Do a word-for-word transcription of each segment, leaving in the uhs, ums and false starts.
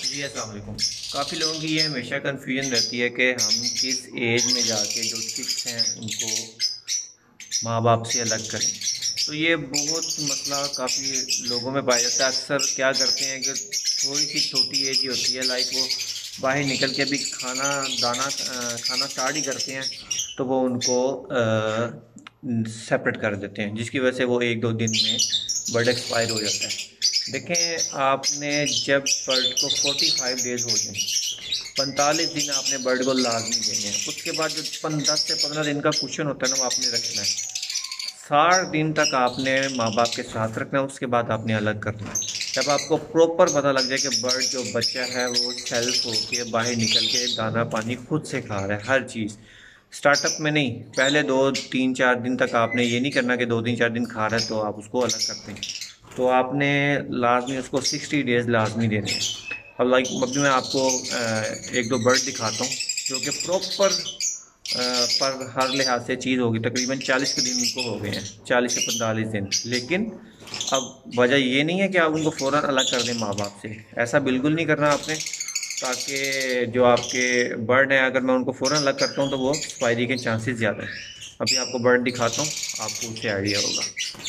जी अस्सलाम वालेकुम। काफ़ी लोगों की ये हमेशा कन्फ्यूजन रहती है कि हम किस एज में जाके जो चिक्स हैं उनको माँ बाप से अलग करें। तो ये बहुत मसला काफ़ी लोगों में पाया जाता है। अक्सर क्या करते हैं कि थोड़ी सी छोटी एज ही होती है, लाइक वो बाहर निकल के भी खाना दाना खाना स्टार्ट ही करते हैं, तो वो उनको सेपरेट कर देते हैं, जिसकी वजह से वो एक दो दिन में बर्ड एक्सपायर हो जाता है। देखें, आपने जब बर्ड को पैंतालीस डेज़ हो जाए, पैंतालीस दिन आपने बर्ड को लाजमी देने हैं। उसके बाद जो दस से पंद्रह दिन का कुशन होता है ना, वो आपने रखना है। साठ दिन तक आपने माँ बाप के साथ रखना है, उसके बाद आपने अलग करना है। जब आपको प्रॉपर पता लग जाए कि बर्ड जो बच्चा है वो सेल्फ होके बाहर निकल के दाना पानी खुद से खा रहा है, हर चीज़ स्टार्टअप में नहीं, पहले दो तीन चार दिन तक आपने ये नहीं करना कि दो तीन चार दिन खा रहा है तो आप उसको अलग करते हैं। तो आपने लाजमी उसको सिक्सटी डेज़ लाजमी देने हैं। अब लाइक अभी मैं आपको एक दो बर्ड दिखाता हूँ जो कि प्रॉपर पर हर लिहाज से चीज़ होगी। तकरीबन चालीस के दिन उनको हो गए हैं, चालीस से पैंतालीस दिन। लेकिन अब वजह ये नहीं है कि आप उनको फ़ौरन अलग कर दें माँ बाप से, ऐसा बिल्कुल नहीं करना आपने, ताकि जो आपके बर्ड हैं अगर मैं उनको फ़ौरन अलग करता हूँ तो वो एक्सपायरी के चांसेस ज़्यादा हैं। अभी आपको बर्ड दिखाता हूँ, आपको उससे आइडिया होगा।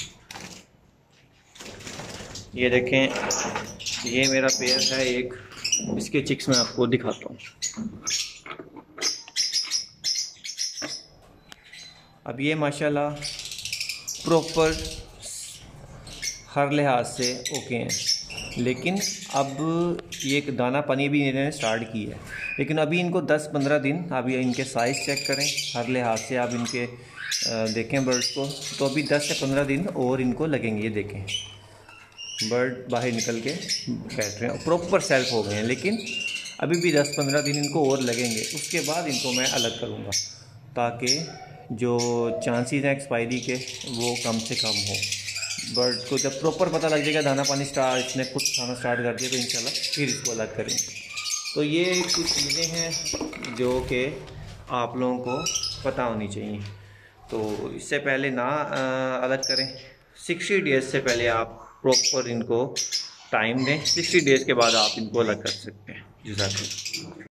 ये देखें, ये मेरा पेयर है एक, इसके चिक्स मैं आपको दिखाता हूँ। अब ये माशाल्लाह प्रॉपर हर लिहाज से ओके हैं, लेकिन अब ये एक दाना पानी भी इन्होंने स्टार्ट की है। लेकिन अभी इनको दस पंद्रह दिन, अभी इनके साइज़ चेक करें, हर लिहाज से आप इनके देखें बर्ड्स को, तो अभी दस से पंद्रह दिन और इनको लगेंगे। ये देखें, बर्ड बाहर निकल के बैठ रहे हैं, प्रॉपर सेल्फ हो गए हैं, लेकिन अभी भी दस पंद्रह दिन इनको और लगेंगे। उसके बाद इनको मैं अलग करूँगा ताकि जो चांसेस हैं एक्सपायरी के वो कम से कम हो। बर्ड को जब प्रॉपर पता लग जाएगा दाना पानी स्टार्ट इसने कुछ खाना स्टार्ट कर दिया तो इंशाल्लाह फिर इसको अलग करेंगे। तो ये कुछ चीज़ें हैं जो कि आप लोगों को पता होनी चाहिए। तो इससे पहले ना अलग करें, सिक्सटी डेज़ से पहले आप प्रॉपर इनको टाइम दें, सिक्सटी डेज़ के बाद आप इनको अलग कर सकते हैं। जज़ाकल्लाह।